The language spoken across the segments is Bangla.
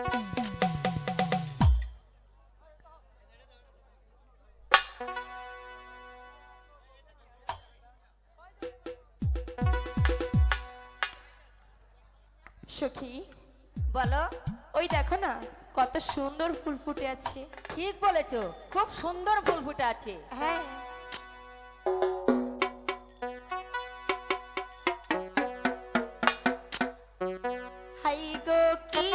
সখী বলো। ওই দেখো না কত সুন্দর ফুল ফুটে আছে। ঠিক বলেছো, খুব সুন্দর ফুল ফুটে আছে। হ্যাঁ হাই গো কি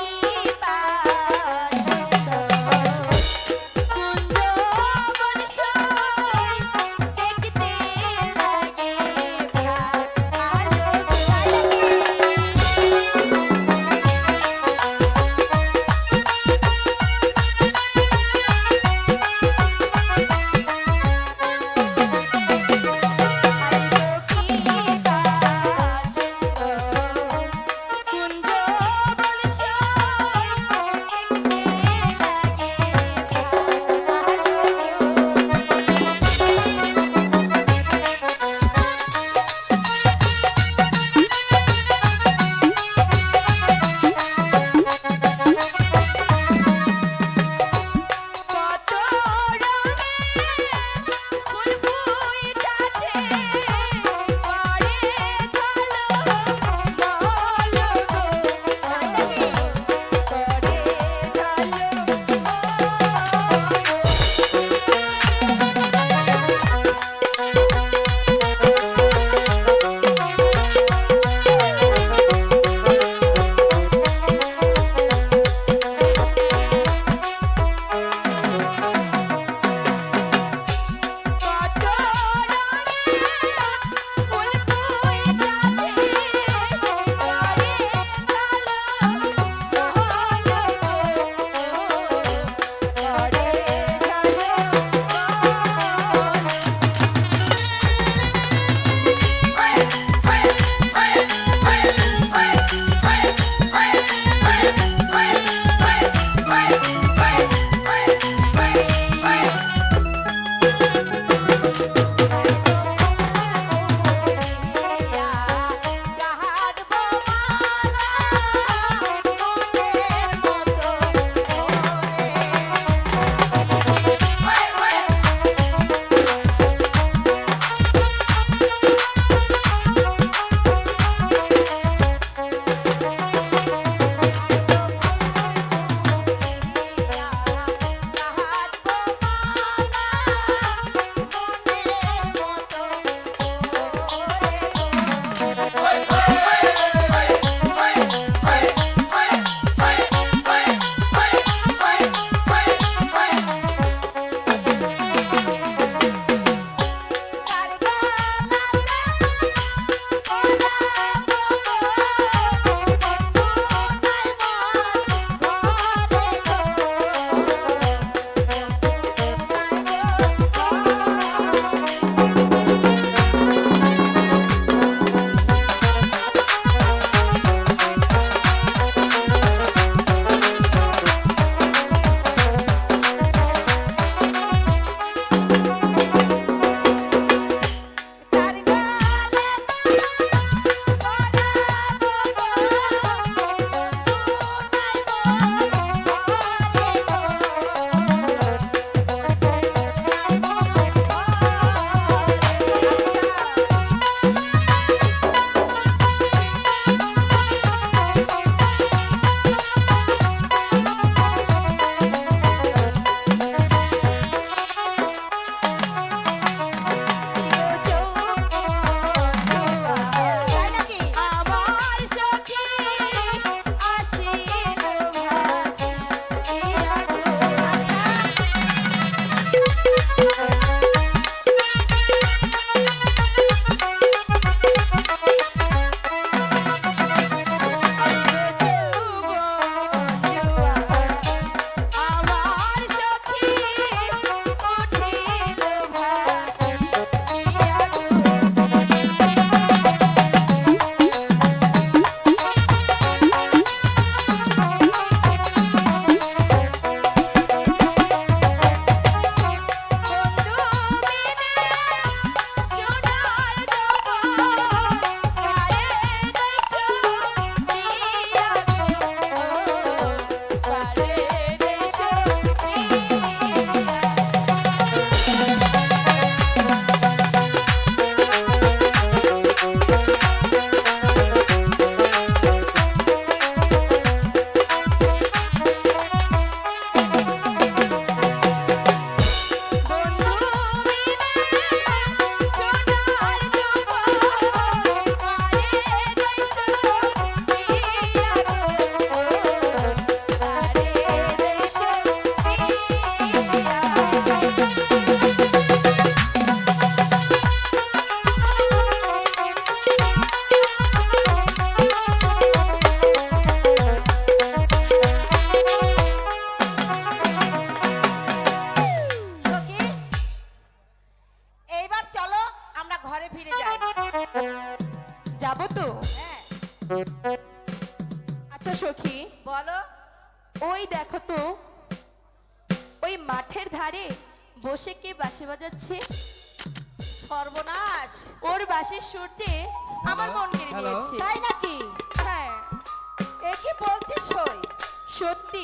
বলো। ওই দেখো তো, ওই মাঠের ধারে বসে কে বাঁশি বাজাচ্ছে? সর্বনাশ, ওর বাঁশির সুরজে আমার মন কেড়ে নিয়েছে। তাই নাকি? হ্যাঁ, এ কি বলছিস? সত্যি।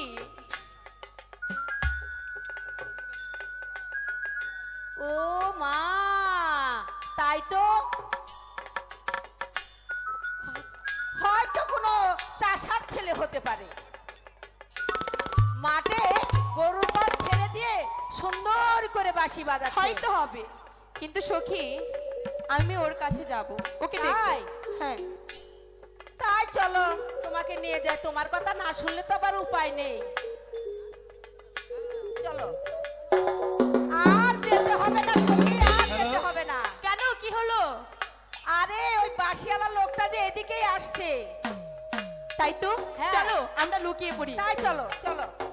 ও মা, তাই তো। হয়তো কোনো চাষার ছেলে হতে পারে, মাঠে গরুর পাল ছেড়ে দিয়ে সুন্দর করে বাঁশি বাজাচ্ছে। হয়তো হবে, কিন্তু সখী আমি ওর কাছে যাব, ওকে দেখতে। তাই? হ্যাঁ, তাই চলো, তোমাকে নিয়ে যাই। তোমার কথা না শুনলে তো আবার উপায় নেই। চলো। আর যেতে হবে না সখী, আর যেতে হবে না। কেন, কি হলো? আরে ওই বাঁশিওয়ালা লোকটা যে এদিকেই আসছে। তাই তো, হ্যাঁ। চলো আমরা লুকিয়ে পড়ি। তাই চলো চলো।